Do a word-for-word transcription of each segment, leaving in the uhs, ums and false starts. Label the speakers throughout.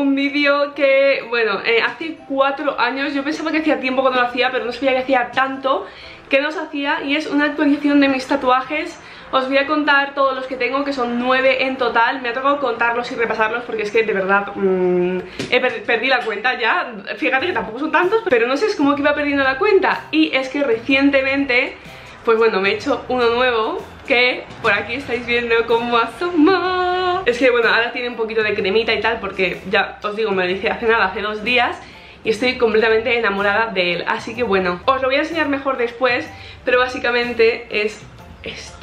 Speaker 1: un vídeo que, bueno, eh, hace cuatro años, yo pensaba que hacía tiempo cuando lo hacía, pero no sabía que hacía tanto que no os hacía, y es una actualización de mis tatuajes. Os voy a contar todos los que tengo, que son nueve en total. Me ha tocado contarlos y repasarlos porque es que de verdad mmm, he per perdí la cuenta ya. Fíjate que tampoco son tantos, pero no sé, es como que iba perdiendo la cuenta. Y es que recientemente, pues bueno, me he hecho uno nuevo, que por aquí estáis viendo cómo asoma. Es que bueno, ahora tiene un poquito de cremita y tal, porque ya os digo, me lo hice hace nada, hace dos días, y estoy completamente enamorada de él. Así que bueno, os lo voy a enseñar mejor después, pero básicamente es esto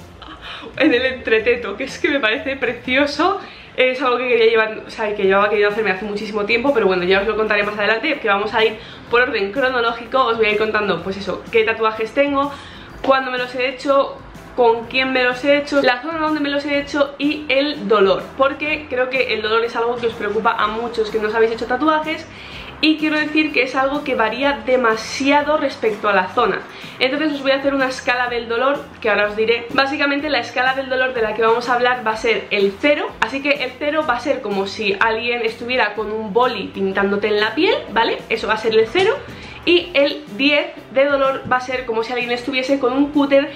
Speaker 1: en el entreteto, que es que me parece precioso. Es algo que quería llevar, o sea, que llevaba queriendo hacerme hace muchísimo tiempo, pero bueno, ya os lo contaré más adelante, que vamos a ir por orden cronológico. Os voy a ir contando, pues eso, qué tatuajes tengo, cuándo me los he hecho, con quién me los he hecho, la zona donde me los he hecho y el dolor, porque creo que el dolor es algo que os preocupa a muchos que no os habéis hecho tatuajes. Y quiero decir que es algo que varía demasiado respecto a la zona. Entonces os voy a hacer una escala del dolor, que ahora os diré. Básicamente la escala del dolor de la que vamos a hablar va a ser el cero. Así que el cero va a ser como si alguien estuviera con un boli pintándote en la piel, ¿vale? Eso va a ser el cero. Y el diez de dolor va a ser como si alguien estuviese con un cúter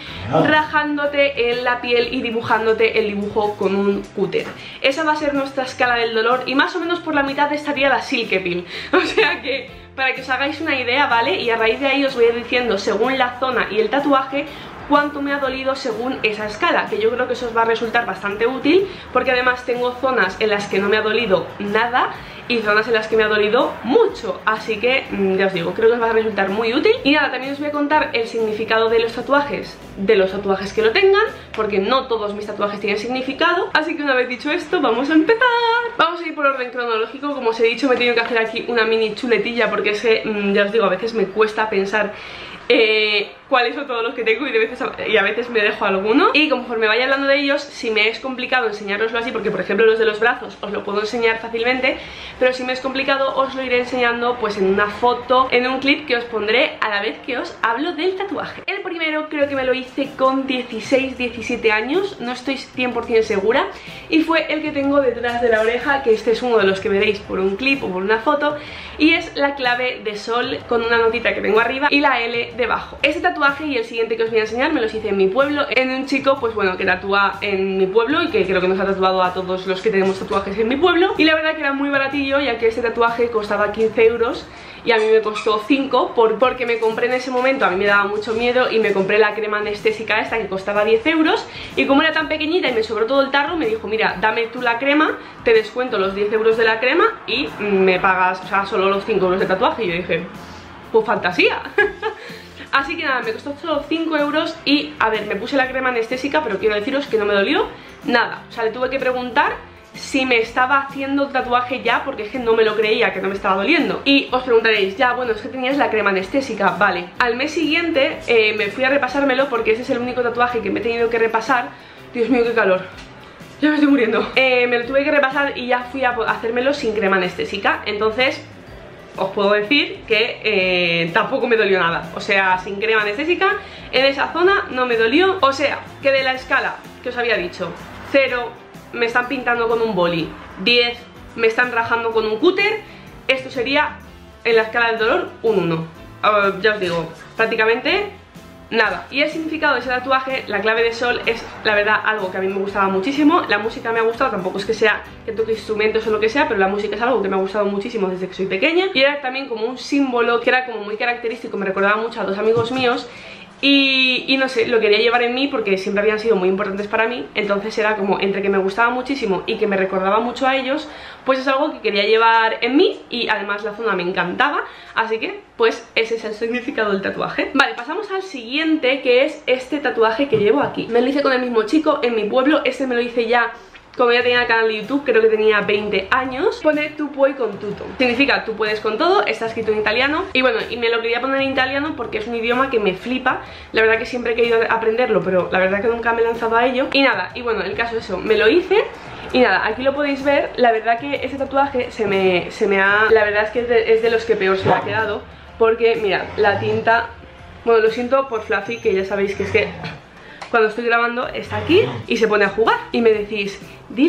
Speaker 1: rajándote en la piel y dibujándote el dibujo con un cúter. Esa va a ser nuestra escala del dolor, y más o menos por la mitad estaría la Silkepil. O sea que, para que os hagáis una idea, ¿vale? Y a raíz de ahí os voy a ir diciendo, según la zona y el tatuaje, cuánto me ha dolido según esa escala, que yo creo que eso os va a resultar bastante útil, porque además tengo zonas en las que no me ha dolido nada y zonas en las que me ha dolido mucho, así que ya os digo, creo que os va a resultar muy útil. Y nada, también os voy a contar el significado de los tatuajes, de los tatuajes que lo tengan, porque no todos mis tatuajes tienen significado. Así que una vez dicho esto, vamos a empezar. Vamos a ir por orden cronológico. Como os he dicho, me he tenido que hacer aquí una mini chuletilla, porque es que, ya os digo, a veces me cuesta pensar Eh, cuáles son todos los que tengo y, de veces a, y a veces me dejo alguno. Y conforme vaya hablando de ellos, si me es complicado enseñároslo así, porque por ejemplo los de los brazos os lo puedo enseñar fácilmente, pero si me es complicado os lo iré enseñando pues en una foto, en un clip que os pondré a la vez que os hablo del tatuaje. El primero creo que me lo hice con dieciséis, diecisiete años, no estoy cien por cien segura, y fue el que tengo detrás de la oreja, que este es uno de los que veréis por un clip o por una foto, y es la clave de sol con una notita que tengo arriba y la L debajo. Este tatuaje y el siguiente que os voy a enseñar me los hice en mi pueblo, en un chico pues bueno que tatúa en mi pueblo y que creo que nos ha tatuado a todos los que tenemos tatuajes en mi pueblo, y la verdad que era muy baratillo, ya que este tatuaje costaba quince euros y a mí me costó cinco por, porque me compré en ese momento, a mí me daba mucho miedo, y me compré la crema anestésica esta que costaba diez euros, y como era tan pequeñita y me sobró todo el tarro, me dijo, mira, dame tú la crema, te descuento los diez euros de la crema y me pagas, o sea, solo los cinco euros de tatuaje. Y yo dije, pues fantasía. Así que nada, me costó solo cinco euros y, a ver, me puse la crema anestésica, pero quiero deciros que no me dolió nada. O sea, le tuve que preguntar si me estaba haciendo tatuaje ya, porque es que no me lo creía, que no me estaba doliendo. Y os preguntaréis, ya, bueno, es que tenías la crema anestésica, vale. Al mes siguiente eh, me fui a repasármelo, porque ese es el único tatuaje que me he tenido que repasar. Dios mío, qué calor, ya me estoy muriendo. eh, Me lo tuve que repasar y ya fui a hacérmelo sin crema anestésica. Entonces os puedo decir que eh, tampoco me dolió nada. O sea, sin crema anestésica en esa zona no me dolió. O sea, que de la escala que os había dicho, cero me están pintando con un boli, diez me están rajando con un cúter, esto sería en la escala del dolor un uno. uh, Ya os digo, prácticamente nada. Y el significado de ese tatuaje, la clave de sol, es la verdad algo que a mí me gustaba muchísimo. La música me ha gustado, tampoco es que sea que toque instrumentos o lo que sea, pero la música es algo que me ha gustado muchísimo desde que soy pequeña. Y era también como un símbolo que era como muy característico, me recordaba mucho a dos amigos míos. Y, y no sé, lo quería llevar en mí porque siempre habían sido muy importantes para mí. Entonces era como entre que me gustaba muchísimo y que me recordaba mucho a ellos, pues es algo que quería llevar en mí. Y además la zona me encantaba, así que pues ese es el significado del tatuaje. Vale, pasamos al siguiente, que es este tatuaje que llevo aquí. Me lo hice con el mismo chico en mi pueblo. Este me lo hice ya como ya tenía el canal de YouTube, creo que tenía veinte años. Pone tu puoi con tutto, significa tú puedes con todo, está escrito en italiano. Y bueno, y me lo quería poner en italiano porque es un idioma que me flipa. La verdad que siempre he querido aprenderlo, pero la verdad que nunca me he lanzado a ello. Y nada, y bueno, el caso es eso, me lo hice. Y nada, aquí lo podéis ver. La verdad que este tatuaje se me, se me ha... La verdad es que es de, es de los que peor se me ha quedado, porque mirad, la tinta... Bueno, lo siento por Fluffy, que ya sabéis que es que cuando estoy grabando está aquí y se pone a jugar. Y me decís, dile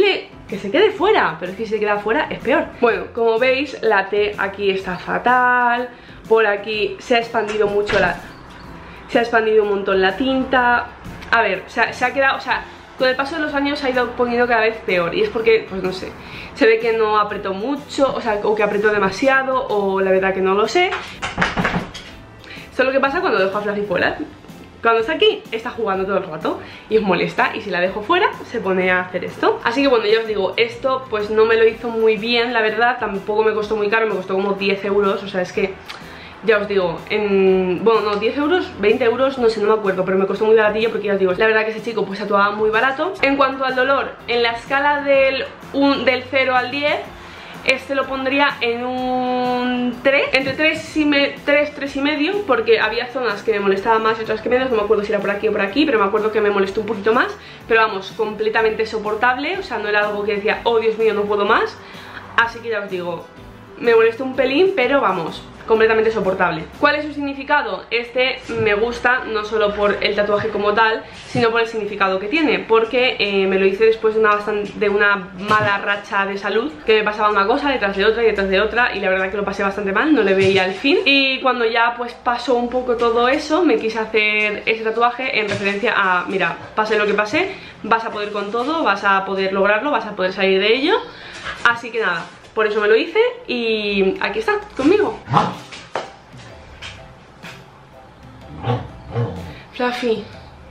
Speaker 1: que se quede fuera, pero es que si se queda fuera es peor. Bueno, como veis, la T aquí está fatal, por aquí se ha expandido mucho la... se ha expandido un montón la tinta. A ver, se ha, se ha quedado, o sea, con el paso de los años se ha ido poniendo cada vez peor. Y es porque, pues no sé, se ve que no apretó mucho, o sea, o que apretó demasiado, o la verdad que no lo sé. Esto es lo que pasa cuando dejo a Fluffy fuera. Cuando está aquí, está jugando todo el rato y os molesta, y si la dejo fuera, se pone a hacer esto. Así que bueno, ya os digo, esto pues no me lo hizo muy bien, la verdad. Tampoco me costó muy caro, me costó como diez euros, o sea, es que... ya os digo, en... bueno, no, diez euros, veinte euros, no sé, no me acuerdo, pero me costó muy baratillo porque ya os digo, la verdad que ese chico pues actuaba muy barato. En cuanto al dolor, en la escala del, un, del cero al diez, este lo pondría en un tres, entre tres, y me, tres, tres y medio, porque había zonas que me molestaban más y otras que menos, no me acuerdo si era por aquí o por aquí, pero me acuerdo que me molestó un poquito más, pero vamos, completamente soportable, o sea, no era algo que decía, oh Dios mío, no puedo más, así que ya os digo, me molestó un pelín, pero vamos, completamente soportable. ¿Cuál es su significado? Este me gusta no solo por el tatuaje como tal, sino por el significado que tiene, porque eh, me lo hice después de una, bastante, de una mala racha de salud, que me pasaba una cosa detrás de otra y detrás de otra, y la verdad que lo pasé bastante mal, no le veía el fin. Y cuando ya pues pasó un poco todo eso, me quise hacer ese tatuaje en referencia a, mira, pase lo que pase, vas a poder con todo, vas a poder lograrlo, vas a poder salir de ello. Así que nada, por eso me lo hice y aquí está, conmigo. Fluffy,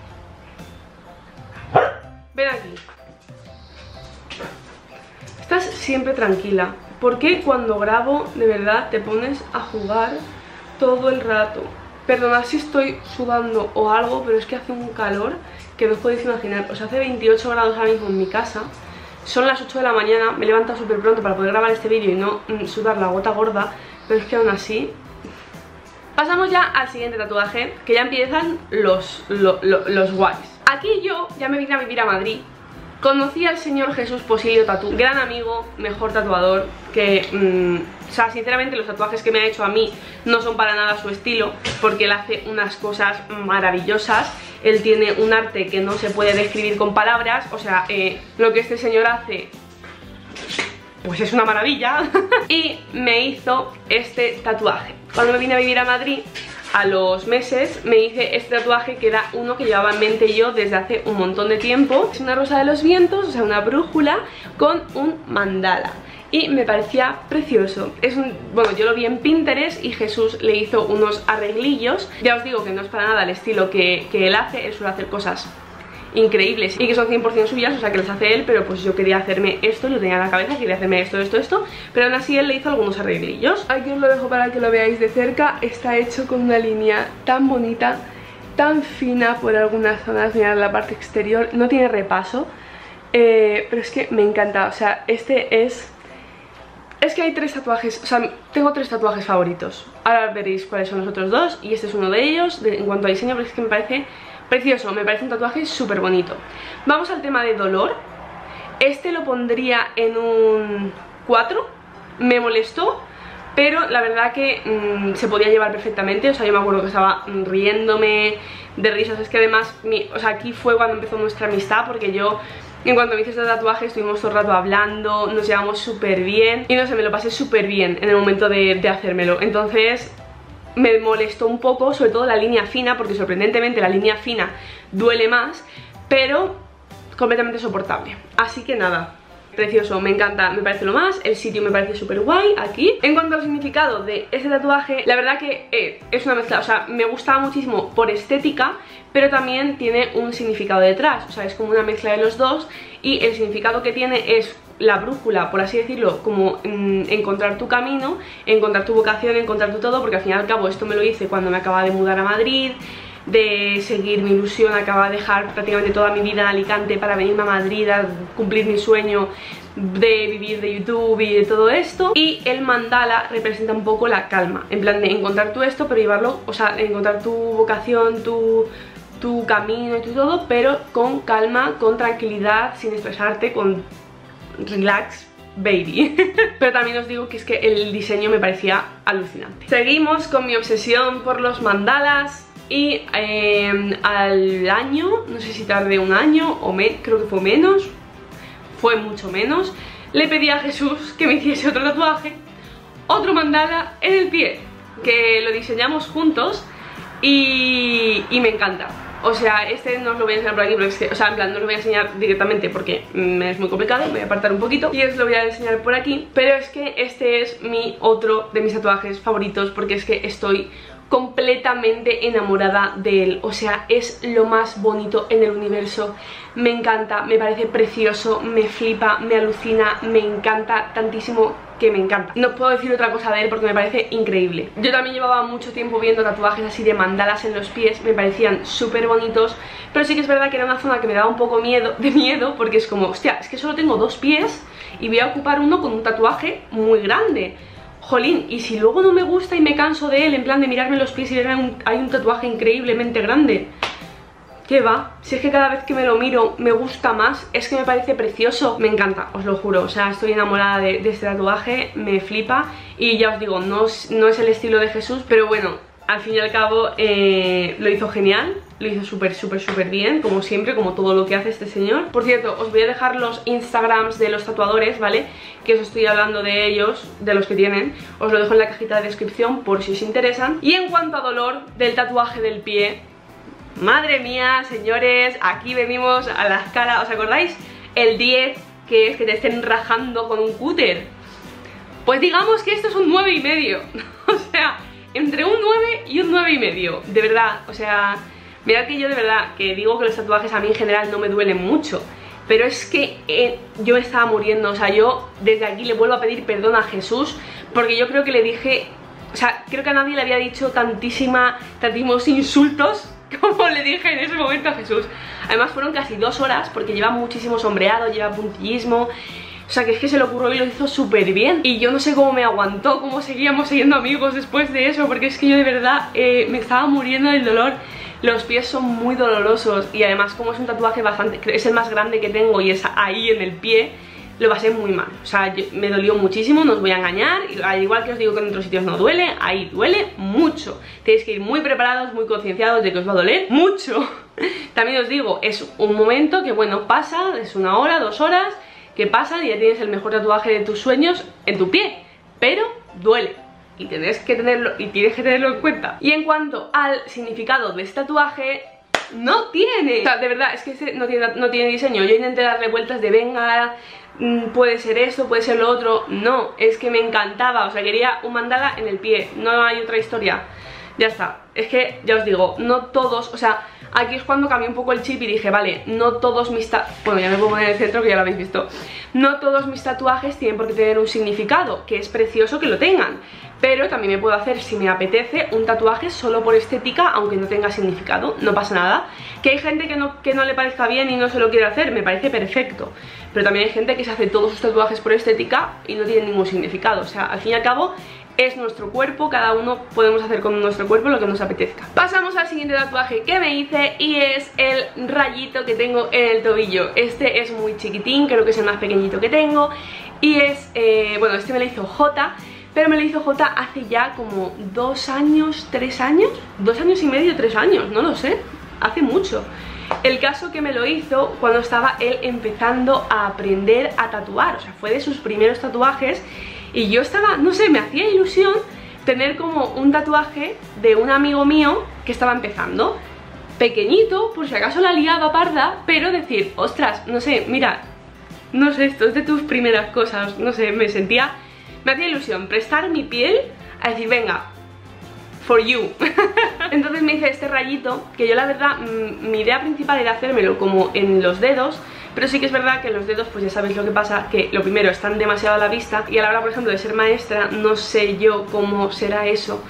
Speaker 1: ven aquí. Estás siempre tranquila. ¿Por qué cuando grabo de verdad te pones a jugar todo el rato? Perdonad si estoy sudando o algo, pero es que hace un calor que no os podéis imaginar. O sea, hace veintiocho grados ahora mismo en mi casa. Son las ocho de la mañana, me he levantado súper pronto para poder grabar este vídeo y no mm, sudar la gota gorda, pero es que aún así... Pasamos ya al siguiente tatuaje, que ya empiezan los, lo, lo, los guays. Aquí yo ya me vine a vivir a Madrid. Conocí al señor Jesús Posilio Tatú, gran amigo, mejor tatuador, que, mmm, o sea, sinceramente los tatuajes que me ha hecho a mí no son para nada su estilo, porque él hace unas cosas maravillosas. Él tiene un arte que no se puede describir con palabras, o sea, eh, lo que este señor hace, pues es una maravilla. Y me hizo este tatuaje. Cuando me vine a vivir a Madrid, a los meses me hice este tatuaje, que era uno que llevaba en mente yo desde hace un montón de tiempo. Es una rosa de los vientos, o sea, una brújula con un mandala, y me parecía precioso. Es un, bueno, yo lo vi en Pinterest y Jesús le hizo unos arreglillos. Ya os digo que no es para nada el estilo que, que él hace, él suele hacer cosas increíbles y que son cien por cien suyas, o sea que las hace él, pero pues yo quería hacerme esto, lo tenía en la cabeza, quería hacerme esto, esto, esto, pero aún así él le hizo algunos arreglillos. Aquí os lo dejo para que lo veáis de cerca. Está hecho con una línea tan bonita, tan fina por algunas zonas, mirad la parte exterior, no tiene repaso, eh, pero es que me encanta. O sea, este es... Es que hay tres tatuajes, o sea, tengo tres tatuajes favoritos. Ahora veréis cuáles son los otros dos, y este es uno de ellos, de, en cuanto a diseño, pero es que me parece precioso, me parece un tatuaje súper bonito. Vamos al tema de dolor. Este lo pondría en un cuatro, me molestó, pero la verdad que mmm, se podía llevar perfectamente. O sea, yo me acuerdo que estaba riéndome de risas. Es que además, mi, o sea, aquí fue cuando empezó nuestra amistad, porque yo... En cuanto me hice este tatuaje estuvimos todo el rato hablando, nos llevamos súper bien y no sé, me lo pasé súper bien en el momento de, de hacérmelo. Entonces me molestó un poco, sobre todo la línea fina, porque sorprendentemente la línea fina duele más, pero completamente soportable. Así que nada, precioso, me encanta, me parece lo más. El sitio me parece súper guay aquí. En cuanto al significado de este tatuaje, la verdad que eh, es una mezcla. O sea, me gustaba muchísimo por estética, pero también tiene un significado detrás. O sea, es como una mezcla de los dos, y el significado que tiene es la brújula, por así decirlo, como mm, encontrar tu camino, encontrar tu vocación, encontrar tu todo, porque al fin y al cabo esto me lo hice cuando me acababa de mudar a Madrid, de seguir mi ilusión, acababa de dejar prácticamente toda mi vida en Alicante para venirme a Madrid a cumplir mi sueño de vivir de YouTube y de todo esto. Y el mandala representa un poco la calma, en plan de encontrar tú esto, pero llevarlo, o sea, encontrar tu vocación, tu, tu camino y tu todo, pero con calma, con tranquilidad, sin estresarte, con relax, baby. Pero también os digo que es que el diseño me parecía alucinante. Seguimos con mi obsesión por los mandalas. Y eh, al año, no sé si tardé un año o me, creo que fue menos, fue mucho menos. Le pedí a Jesús que me hiciese otro tatuaje, otro mandala en el pie, que lo diseñamos juntos y, y me encanta. O sea, este no os lo voy a enseñar por aquí, pero es que, o sea, en plan, no os lo voy a enseñar directamente porque me es muy complicado, me voy a apartar un poquito y os lo voy a enseñar por aquí. Pero es que este es mi otro de mis tatuajes favoritos porque es que estoy completamente enamorada de él. O sea, es lo más bonito en el universo. Me encanta, me parece precioso, me flipa, me alucina, me encanta tantísimo que me encanta. No puedo decir otra cosa de él porque me parece increíble. Yo también llevaba mucho tiempo viendo tatuajes así de mandalas en los pies, me parecían súper bonitos, pero sí que es verdad que era una zona que me daba un poco miedo, de miedo, porque es como, hostia, es que solo tengo dos pies y voy a ocupar uno con un tatuaje muy grande. Jolín, y si luego no me gusta y me canso de él, en plan de mirarme los pies y ver un, hay un tatuaje increíblemente grande. ¿Qué va? Si es que cada vez que me lo miro me gusta más, es que me parece precioso. Me encanta, os lo juro, o sea, estoy enamorada de, de este tatuaje, me flipa. Y ya os digo, no, no es el estilo de Jesús, pero bueno, al fin y al cabo eh, lo hizo genial. Lo hizo súper, súper, súper bien, como siempre, como todo lo que hace este señor. Por cierto, os voy a dejar los Instagrams de los tatuadores, ¿vale? Que os estoy hablando de ellos, de los que tienen. Os lo dejo en la cajita de descripción por si os interesan. Y en cuanto a dolor del tatuaje del pie, madre mía, señores, aquí venimos a la escala. ¿Os acordáis? El diez, que es que te estén rajando con un cúter. Pues digamos que esto es un nueve y medio. O sea, entre un nueve y un nueve y medio. De verdad, o sea, mirad que yo de verdad que digo que los tatuajes a mí en general no me duelen mucho, pero es que eh, yo me estaba muriendo. O sea, yo desde aquí le vuelvo a pedir perdón a Jesús, porque yo creo que le dije, o sea, creo que a nadie le había dicho tantísima, tantísimos insultos como le dije en ese momento a Jesús. Además fueron casi dos horas porque lleva muchísimo sombreado, lleva puntillismo. O sea, que es que se le ocurrió y lo hizo súper bien. Y yo no sé cómo me aguantó, cómo seguíamos siendo amigos después de eso, porque es que yo de verdad eh, me estaba muriendo del dolor. Los pies son muy dolorosos y además como es un tatuaje bastante, es el más grande que tengo y es ahí en el pie, lo pasé muy mal. O sea, yo, me dolió muchísimo, no os voy a engañar. Al igual que os digo que en otros sitios no duele, ahí duele mucho. Tenéis que ir muy preparados, muy concienciados de que os va a doler mucho. También os digo, es un momento que bueno, pasa, es una hora, dos horas que pasan y ya tienes el mejor tatuaje de tus sueños en tu pie, pero duele y tienes que tenerlo, y tienes que tenerlo en cuenta. Y en cuanto al significado de este tatuaje, no tiene, o sea, de verdad, es que este no tiene, no tiene diseño. Yo intenté darle vueltas de venga, puede ser esto, puede ser lo otro. No, es que me encantaba, o sea, quería un mandala en el pie, no hay otra historia. Ya está, es que ya os digo, no todos, o sea, aquí es cuando cambié un poco el chip y dije, vale, no todos mis tatuajes, bueno, ya me puedo poner en el centro que ya lo habéis visto, no todos mis tatuajes tienen por qué tener un significado, que es precioso que lo tengan, pero también me puedo hacer, si me apetece, un tatuaje solo por estética, aunque no tenga significado, no pasa nada. Que hay gente que no, que no le parezca bien y no se lo quiere hacer, me parece perfecto, pero también hay gente que se hace todos sus tatuajes por estética y no tiene ningún significado. O sea, al fin y al cabo es nuestro cuerpo, cada uno podemos hacer con nuestro cuerpo lo que nos apetezca. Pasamos al siguiente tatuaje que me hice y es el rayito que tengo en el tobillo. Este es muy chiquitín, creo que es el más pequeñito que tengo y es, eh, bueno, este me lo hizo Jota, pero me lo hizo Jota hace ya como dos años, tres años, dos años y medio, tres años, no lo sé, hace mucho. El caso que me lo hizo cuando estaba él empezando a aprender a tatuar, o sea, fue de sus primeros tatuajes. Y yo estaba, no sé, me hacía ilusión tener como un tatuaje de un amigo mío que estaba empezando, pequeñito, por si acaso la liaba parda, pero decir, ostras, no sé, mira, no sé, esto es de tus primeras cosas, no sé, me sentía, me hacía ilusión prestar mi piel a decir, venga, for you. Entonces me hice este rayito, que yo la verdad, mi idea principal era hacérmelo como en los dedos, pero sí que es verdad que los dedos, pues ya sabéis lo que pasa, que lo primero, están demasiado a la vista y a la hora, por ejemplo, de ser maestra, no sé yo cómo será eso.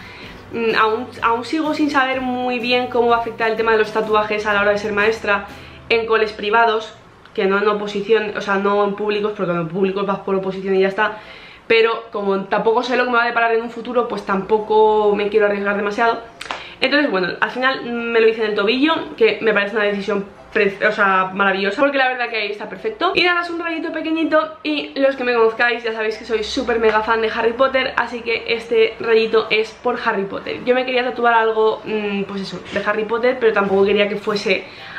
Speaker 1: Aún, aún sigo sin saber muy bien cómo va a afectar el tema de los tatuajes a la hora de ser maestra en coles privados, que no en oposición, o sea, no en públicos, porque en públicos vas por oposición y ya está. Pero como tampoco sé lo que me va a deparar en un futuro, pues tampoco me quiero arriesgar demasiado. Entonces, bueno, al final me lo hice en el tobillo, que me parece una decisión o sea, maravillosa, porque la verdad que ahí está perfecto. Y nada, es un rayito pequeñito y los que me conozcáis ya sabéis que soy súper mega fan de Harry Potter, así que este rayito es por Harry Potter. Yo me quería tatuar algo, mmm, pues eso, de Harry Potter, pero tampoco quería que fuese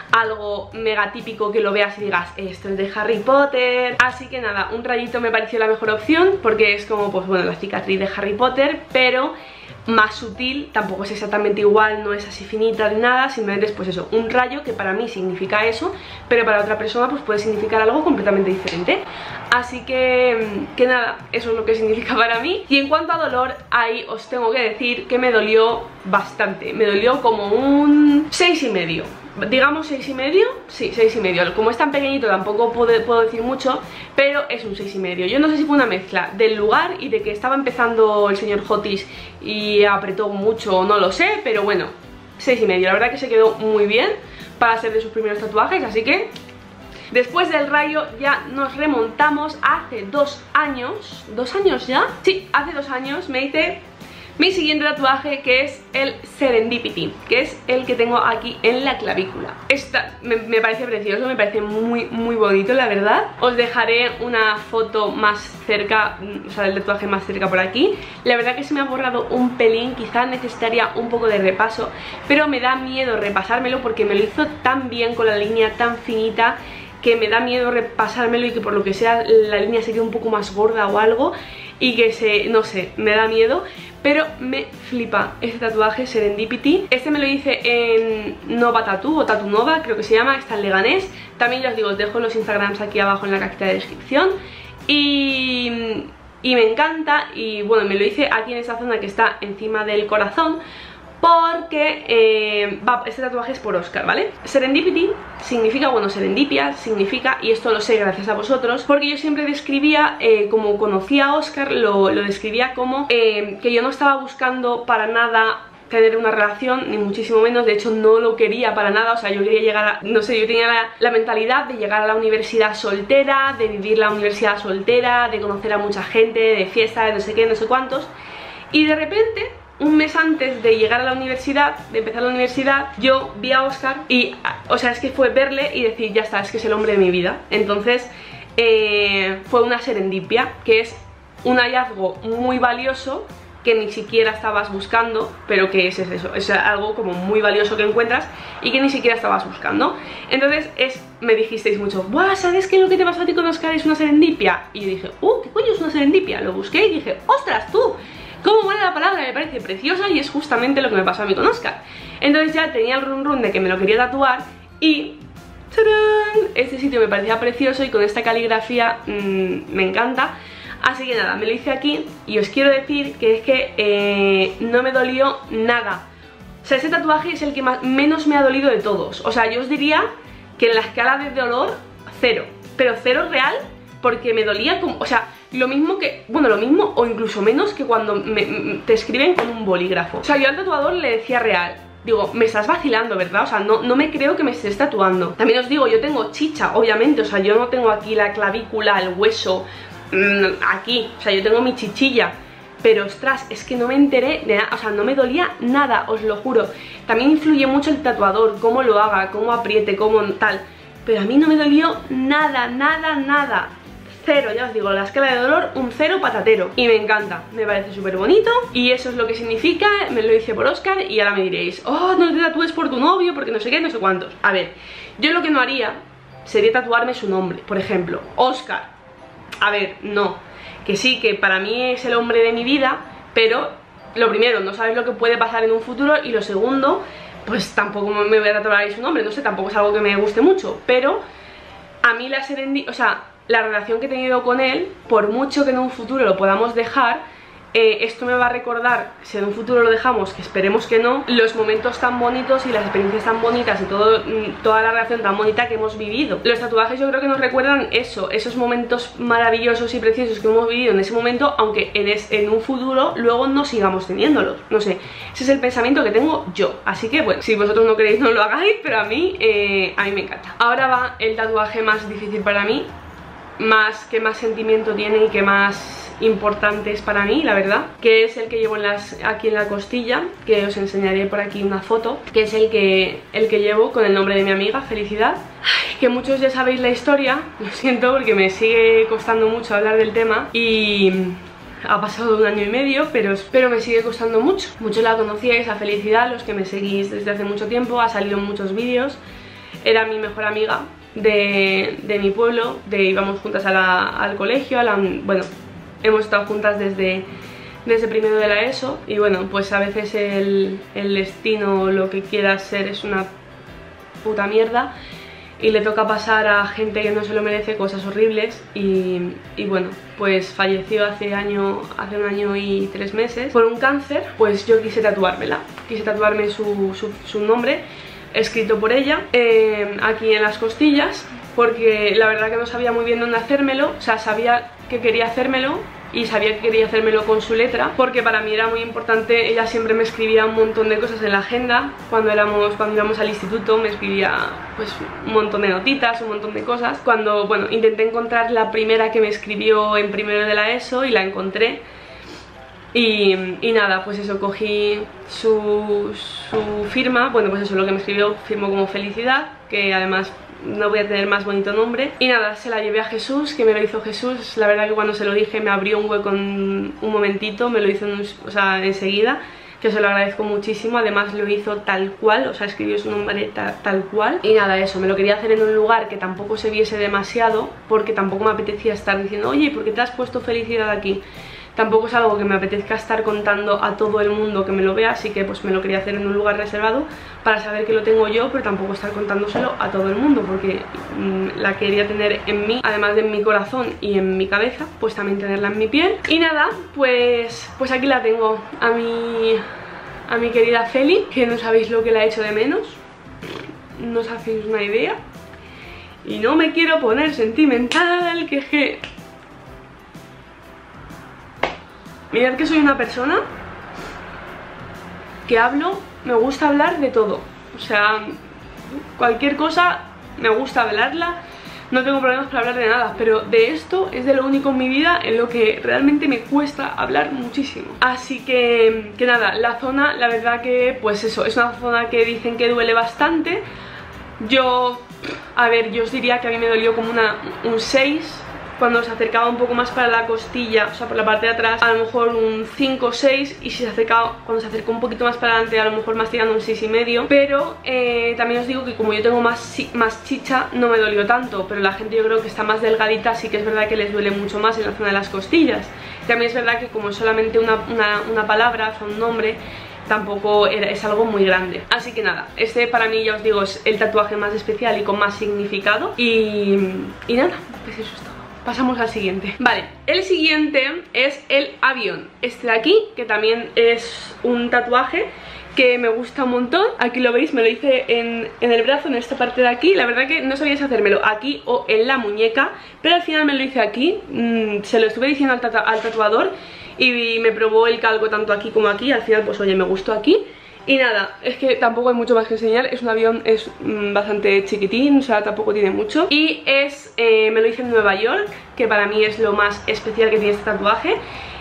Speaker 1: algo mega típico que lo veas y digas esto es de Harry Potter. Así que nada, un rayito me pareció la mejor opción porque es como, pues bueno, la cicatriz de Harry Potter, pero más sutil, tampoco es exactamente igual, no es así finita ni nada, simplemente es pues eso, un rayo que para mí significa eso, pero para otra persona pues puede significar algo completamente diferente. Así que, que nada, eso es lo que significa para mí. Y en cuanto a dolor, ahí os tengo que decir que me dolió bastante, me dolió como un seis y medio. Digamos seis y medio, sí, seis y medio. Como es tan pequeñito tampoco puedo, puedo decir mucho, pero es un seis y medio. Yo no sé si fue una mezcla del lugar y de que estaba empezando el señor Jotis y apretó mucho, no lo sé, pero bueno, seis y medio. La verdad que se quedó muy bien para ser de sus primeros tatuajes, así que después del rayo ya nos remontamos a hace dos años. ¿Dos años ya? Sí, hace dos años me hice mi siguiente tatuaje, que es el Serendipity, que es el que tengo aquí en la clavícula. Esta me, me parece precioso, me parece muy muy bonito, la verdad. Os dejaré una foto más cerca, o sea, del tatuaje más cerca por aquí. La verdad que se me ha borrado un pelín, quizás necesitaría un poco de repaso, pero me da miedo repasármelo porque me lo hizo tan bien, con la línea tan finita, que me da miedo repasármelo y que por lo que sea la línea se quede un poco más gorda o algo y que se, no sé, me da miedo. Pero me flipa este tatuaje Serendipity. Este me lo hice en Nova Tattoo o Tattoo Nova, creo que se llama, está en Leganés. También ya os digo, os dejo los Instagrams aquí abajo en la cajita de descripción. Y, y me encanta. Y bueno, me lo hice aquí en esta zona que está encima del corazón, porque eh, va, este tatuaje es por Oscar, ¿vale? Serendipity significa, bueno, serendipia significa, y esto lo sé gracias a vosotros, porque yo siempre describía, eh, como conocía a Oscar, lo, lo describía como eh, que yo no estaba buscando para nada tener una relación, ni muchísimo menos. De hecho no lo quería para nada, o sea, yo quería llegar a, no sé, yo tenía la, la mentalidad de llegar a la universidad soltera, de vivir la universidad soltera, de conocer a mucha gente, de fiesta, de no sé qué, no sé cuántos. Y de repente, un mes antes de llegar a la universidad, de empezar la universidad, yo vi a Oscar y, o sea, es que fue verle y decir, ya está, es que es el hombre de mi vida. Entonces eh, fue una serendipia, que es un hallazgo muy valioso que ni siquiera estabas buscando, pero que es eso, es algo como muy valioso que encuentras y que ni siquiera estabas buscando. Entonces es, me dijisteis mucho, ¡buah! ¿Sabes qué? Lo que te pasó a ti con Oscar es una serendipia. Y yo dije, ¡uh! ¿Qué coño es una serendipia? Lo busqué y dije, ¡ostras, tú! ¿Cómo mola la palabra? Me parece preciosa y es justamente lo que me pasó a mí con Oscar. Entonces ya tenía el run run de que me lo quería tatuar y ¡tarán! Este sitio me parecía precioso y con esta caligrafía mmm, me encanta. Así que nada, me lo hice aquí y os quiero decir que es que eh, no me dolió nada. O sea, ese tatuaje es el que más, menos me ha dolido de todos. O sea, yo os diría que en la escala de dolor, cero. Pero cero real, porque me dolía como, o sea, lo mismo que, bueno, lo mismo o incluso menos que cuando me, me, te escriben con un bolígrafo. O sea, yo al tatuador le decía real. Digo, me estás vacilando, ¿verdad? O sea, no, no me creo que me estés tatuando. También os digo, yo tengo chicha, obviamente. O sea, yo no tengo aquí la clavícula, el hueso, mmm, aquí. O sea, yo tengo mi chichilla. Pero, ostras, es que no me enteré de nada. O sea, no me dolía nada, os lo juro. También influye mucho el tatuador, cómo lo haga, cómo apriete, cómo tal. Pero a mí no me dolió nada, nada, nada. Cero, ya os digo, la escala de dolor, un cero patatero. Y me encanta, me parece súper bonito. Y eso es lo que significa, me lo hice por Oscar. Y ahora me diréis, oh, no te tatúes por tu novio, porque no sé qué, no sé cuántos. A ver, yo lo que no haría sería tatuarme su nombre, por ejemplo, Oscar. A ver, no, que sí, que para mí es el hombre de mi vida, pero lo primero, no sabes lo que puede pasar en un futuro. Y lo segundo, pues tampoco me voy a tatuar ahí su nombre, no sé, tampoco es algo que me guste mucho. Pero a mí la serendipia, o sea, la relación que he tenido con él, por mucho que en un futuro lo podamos dejar, eh, esto me va a recordar, si en un futuro lo dejamos, que esperemos que no, los momentos tan bonitos y las experiencias tan bonitas y todo, toda la relación tan bonita que hemos vivido. Los tatuajes yo creo que nos recuerdan eso, esos momentos maravillosos y preciosos que hemos vivido en ese momento, aunque en, es, en un futuro luego no sigamos teniéndolos. No sé, ese es el pensamiento que tengo yo. Así que bueno, si vosotros no queréis no lo hagáis, pero a mí, eh, a mí me encanta. Ahora va el tatuaje más difícil para mí, más que más sentimiento tiene y que más importante es para mí, la verdad, que es el que llevo en las, aquí en la costilla, que os enseñaré por aquí una foto, que es el que, el que llevo con el nombre de mi amiga, Felicidad. Ay, que muchos ya sabéis la historia, lo siento porque me sigue costando mucho hablar del tema y ha pasado un año y medio, pero, pero me sigue costando mucho. Muchos la conocíais, a Felicidad, los que me seguís desde hace mucho tiempo, ha salido en muchos vídeos. era mi mejor amiga de, de mi pueblo, de íbamos juntas a la, al colegio, a la, bueno, hemos estado juntas desde, desde primero de la ESO y bueno, pues a veces el, el destino, lo que quieras ser, es una puta mierda y le toca pasar a gente que no se lo merece cosas horribles y, y bueno, pues falleció hace, año, hace un año y tres meses por un cáncer. Pues yo quise tatuármela, quise tatuarme su, su, su nombre escrito por ella eh, aquí en las costillas, porque la verdad que no sabía muy bien dónde hacérmelo, o sea, sabía que quería hacérmelo y sabía que quería hacérmelo con su letra, porque para mí era muy importante. Ella siempre me escribía un montón de cosas en la agenda, cuando éramos, cuando íbamos al instituto me escribía pues un montón de notitas, un montón de cosas. Cuando, bueno, intenté encontrar la primera que me escribió en primero de la ESO y la encontré. Y, y nada, pues eso, cogí su, su firma, bueno pues eso, lo que me escribió, firmó como Felicidad, que además no voy a tener más bonito nombre. Y nada, se la llevé a Jesús, que me lo hizo Jesús. La verdad que cuando se lo dije me abrió un hueco en un momentito, me lo hizo en un, o sea, enseguida, que se lo agradezco muchísimo. Además lo hizo tal cual, o sea, escribió su nombre ta, tal cual. Y nada, eso, me lo quería hacer en un lugar que tampoco se viese demasiado, porque tampoco me apetecía estar diciendo, oye, ¿por qué te has puesto Felicidad aquí? Tampoco es algo que me apetezca estar contando a todo el mundo que me lo vea, así que pues me lo quería hacer en un lugar reservado para saber que lo tengo yo, pero tampoco estar contándoselo a todo el mundo, porque mmm, la quería tener en mí, además de en mi corazón y en mi cabeza, pues también tenerla en mi piel. Y nada, pues, pues aquí la tengo, a mi, a mi querida Feli, que no sabéis lo que la he hecho de menos, no os hacéis una idea. Y no me quiero poner sentimental, que es que... Mirad que soy una persona que hablo, me gusta hablar de todo. O sea, cualquier cosa me gusta hablarla, no tengo problemas para hablar de nada. Pero de esto es de lo único en mi vida en lo que realmente me cuesta hablar muchísimo. Así que, que nada, la zona, la verdad que pues eso, es una zona que dicen que duele bastante. Yo, a ver, yo os diría que a mí me dolió como una, un seis. Cuando se acercaba un poco más para la costilla, o sea, por la parte de atrás, a lo mejor un cinco o seis. Y si se acercaba, cuando se acercó un poquito más para adelante, a lo mejor más tirando un seis y medio. Pero eh, también os digo que como yo tengo más, más chicha, no me dolió tanto. Pero la gente yo creo que está más delgadita, sí que es verdad que les duele mucho más en la zona de las costillas. También es verdad que como es solamente una, una, una palabra, o sea, un nombre, tampoco era, es algo muy grande. Así que nada, este para mí, ya os digo, es el tatuaje más especial y con más significado. Y, y nada, pues eso es todo. Pasamos al siguiente. Vale, el siguiente es el avión. Este de aquí, que también es un tatuaje que me gusta un montón. Aquí lo veis, me lo hice en, en el brazo, en esta parte de aquí. La verdad que no sabía si hacérmelo aquí o en la muñeca, pero al final me lo hice aquí. mm, Se lo estuve diciendo al, tatu al tatuador y me probó el calco tanto aquí como aquí. Al final pues oye, me gustó aquí. Y nada, es que tampoco hay mucho más que enseñar. Es un avión, es mmm, bastante chiquitín, o sea, tampoco tiene mucho. Y es, eh, me lo hice en Nueva York, que para mí es lo más especial que tiene este tatuaje.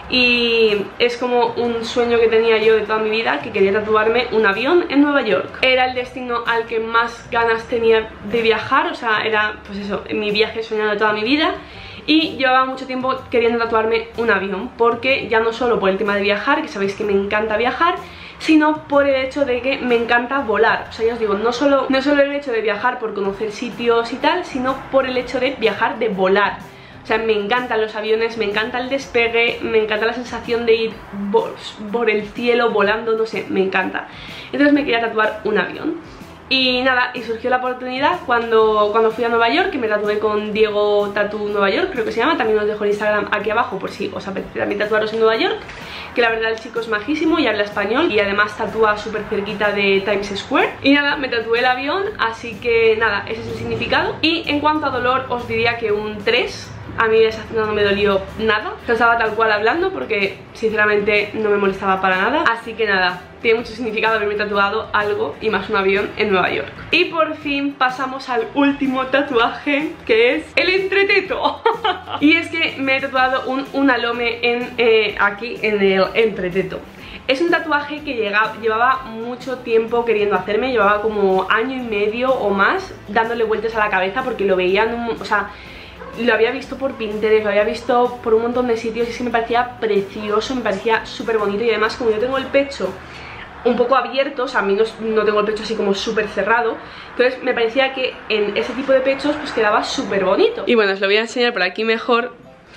Speaker 1: Y es como un sueño que tenía yo de toda mi vida, que quería tatuarme un avión en Nueva York. Era el destino al que más ganas tenía de viajar, o sea, era pues eso, mi viaje soñado de toda mi vida. Y llevaba mucho tiempo queriendo tatuarme un avión, porque ya no solo por el tema de viajar, que sabéis que me encanta viajar, sino por el hecho de que me encanta volar. O sea, ya os digo, no solo, no solo el hecho de viajar por conocer sitios y tal, sino por el hecho de viajar, de volar. O sea, me encantan los aviones, me encanta el despegue, me encanta la sensación de ir por, por el cielo volando, no sé, me encanta. Entonces me quería tatuar un avión. Y nada, y surgió la oportunidad cuando, cuando fui a Nueva York, que me tatué con Diego Tattoo Nueva York, creo que se llama. También os dejo el Instagram aquí abajo por si os apetece también tatuaros en Nueva York. Que la verdad el chico es majísimo y habla español, y además tatúa súper cerquita de Times Square. Y nada, me tatué el avión, así que nada, ese es el significado. Y en cuanto a dolor os diría que un tres. A mí esa zona no me dolió nada, yo estaba tal cual hablando porque sinceramente no me molestaba para nada. Así que nada, tiene mucho significado haberme tatuado algo y más un avión en Nueva York. Y por fin pasamos al último tatuaje, que es el entreteto. Y es que me he tatuado un, un alome en, eh, aquí en el entreteto. Es un tatuaje que llegaba, llevaba mucho tiempo queriendo hacerme, llevaba como año y medio o más dándole vueltas a la cabeza porque lo veía en un, o sea, lo había visto por Pinterest, lo había visto por un montón de sitios y es que me parecía precioso, me parecía súper bonito. Y además como yo tengo el pecho un poco abiertos, a mí no, no tengo el pecho así como súper cerrado, entonces me parecía que en ese tipo de pechos pues quedaba súper bonito. Y bueno, os lo voy a enseñar por aquí mejor.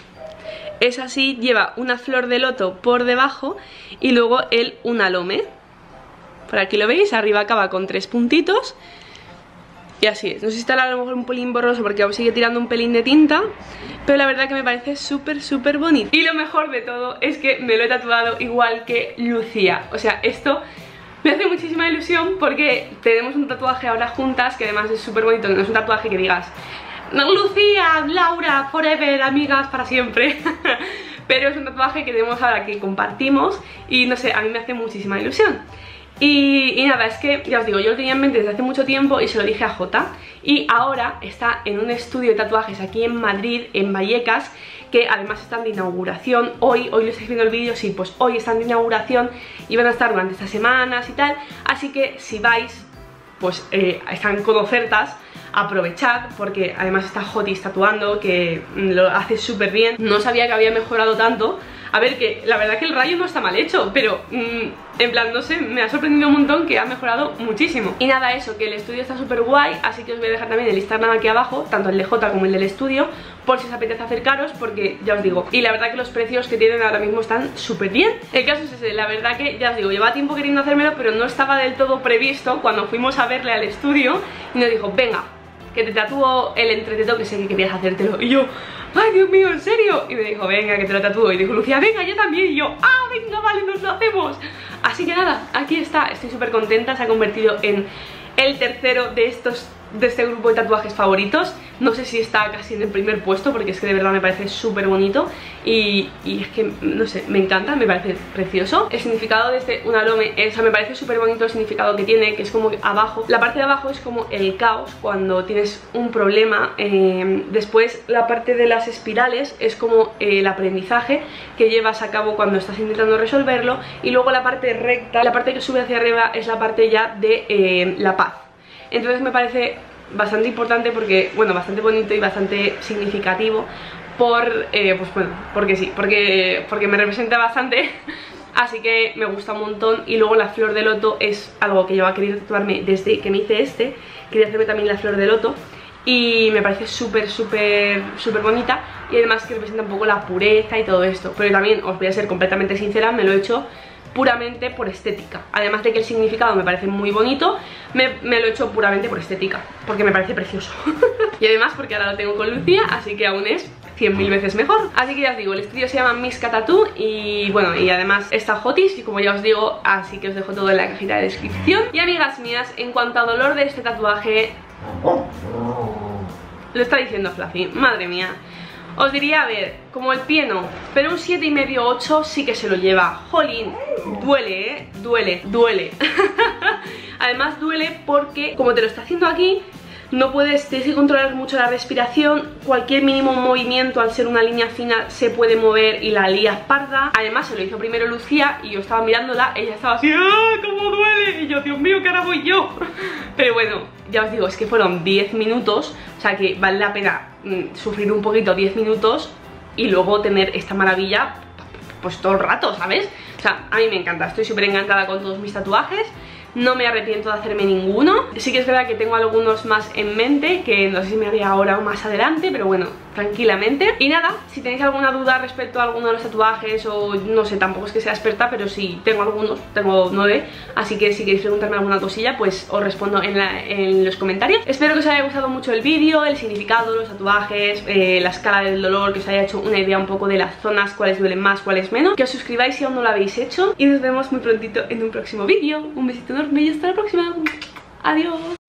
Speaker 1: Es así, lleva una flor de loto por debajo y luego el unalome. Por aquí lo veis, arriba acaba con tres puntitos. Y así es, no sé si estará a lo mejor un pelín borroso porque aún sigue tirando un pelín de tinta, pero la verdad que me parece súper súper bonito. Y lo mejor de todo es que me lo he tatuado igual que Lucía. O sea, esto me hace muchísima ilusión porque tenemos un tatuaje ahora juntas que además es súper bonito, que no es un tatuaje que digas Lucía, Laura, forever, amigas para siempre. Pero es un tatuaje que tenemos ahora que compartimos y no sé, a mí me hace muchísima ilusión. Y, y nada, es que ya os digo, yo lo tenía en mente desde hace mucho tiempo y se lo dije a Jota. Y ahora está en un estudio de tatuajes aquí en Madrid, en Vallecas, que además están de inauguración. Hoy, hoy lo estáis viendo el vídeo, sí, pues hoy están de inauguración y van a estar durante estas semanas y tal. Así que si vais, pues eh, están con ofertas, aprovechad, porque además está Jotis tatuando, que lo hace súper bien. No sabía que había mejorado tanto. A ver, que la verdad que el rayo no está mal hecho, pero mmm, en plan, no sé, me ha sorprendido un montón que ha mejorado muchísimo. Y nada, eso, que el estudio está súper guay, así que os voy a dejar también el Instagram aquí abajo, tanto el de Jota como el del estudio, por si os apetece acercaros, porque ya os digo, y la verdad que los precios que tienen ahora mismo están súper bien. El caso es ese, la verdad que ya os digo, llevaba tiempo queriendo hacérmelo, pero no estaba del todo previsto cuando fuimos a verle al estudio y nos dijo, venga, que te tatúo el entreteto que sé que querías hacértelo. Y yo, ay Dios mío, ¿en serio? Y me dijo, venga, que te lo tatúo. Y dijo Lucía, venga, yo también. Y yo, ah, venga, vale, nos lo hacemos. Así que nada, aquí está, estoy súper contenta. Se ha convertido en el tercero de estos de este grupo de tatuajes favoritos. No sé si está casi en el primer puesto, porque es que de verdad me parece súper bonito y, y es que, no sé, me encanta, me parece precioso. El significado de este unalome, o sea, me parece súper bonito el significado que tiene, que es como abajo, la parte de abajo es como el caos cuando tienes un problema. Eh, después la parte de las espirales es como eh, el aprendizaje que llevas a cabo cuando estás intentando resolverlo, y luego la parte recta, la parte que sube hacia arriba, es la parte ya de eh, la paz. Entonces me parece bastante importante porque, bueno, bastante bonito y bastante significativo por, eh, pues bueno, porque sí, porque, porque me representa bastante. Así que me gusta un montón. Y luego la flor de loto es algo que yo he querido tatuarme desde que me hice este. Quería hacerme también la flor de loto y me parece súper, súper, súper bonita. Y además que representa un poco la pureza y todo esto. Pero también, os voy a ser completamente sincera, me lo he hecho puramente por estética. Además de que el significado me parece muy bonito, me, me lo he hecho puramente por estética, porque me parece precioso. Y además porque ahora lo tengo con Lucía, así que aún es cien mil veces mejor. Así que ya os digo, el estudio se llama Miska Tattoo. Y bueno, y además está Jotis, y como ya os digo, así que os dejo todo en la cajita de descripción. Y amigas mías, en cuanto a dolor de este tatuaje, lo está diciendo Fluffy, madre mía. Os diría, a ver, como el pie no, pero un siete y medio, ocho sí que se lo lleva. Jolín, duele, ¿eh? Duele, duele. Además duele porque, como te lo está haciendo aquí, no puedes, tienes que controlar mucho la respiración. Cualquier mínimo movimiento, al ser una línea fina, se puede mover y la lías parda. Además se lo hizo primero Lucía y yo estaba mirándola, ella estaba así, ¡ah, cómo duele! Y yo, Dios mío, ¿qué ahora voy yo? Pero bueno, ya os digo, es que fueron diez minutos, o sea que vale la pena mm, sufrir un poquito diez minutos y luego tener esta maravilla pues todo el rato, ¿sabes? O sea, a mí me encanta, estoy súper encantada con todos mis tatuajes. No me arrepiento de hacerme ninguno. Sí que es verdad que tengo algunos más en mente, que no sé si me haré ahora o más adelante, pero bueno, tranquilamente. Y nada, si tenéis alguna duda respecto a alguno de los tatuajes, o no sé, tampoco es que sea experta, pero sí tengo algunos, tengo nueve, así que si queréis preguntarme alguna cosilla, pues os respondo en, la, en los comentarios. Espero que os haya gustado mucho el vídeo, el significado, los tatuajes, eh, la escala del dolor, que os haya hecho una idea un poco de las zonas, cuáles duelen más, cuáles menos. Que os suscribáis si aún no lo habéis hecho y nos vemos muy prontito en un próximo vídeo. Un besito enorme y hasta la próxima. Adiós.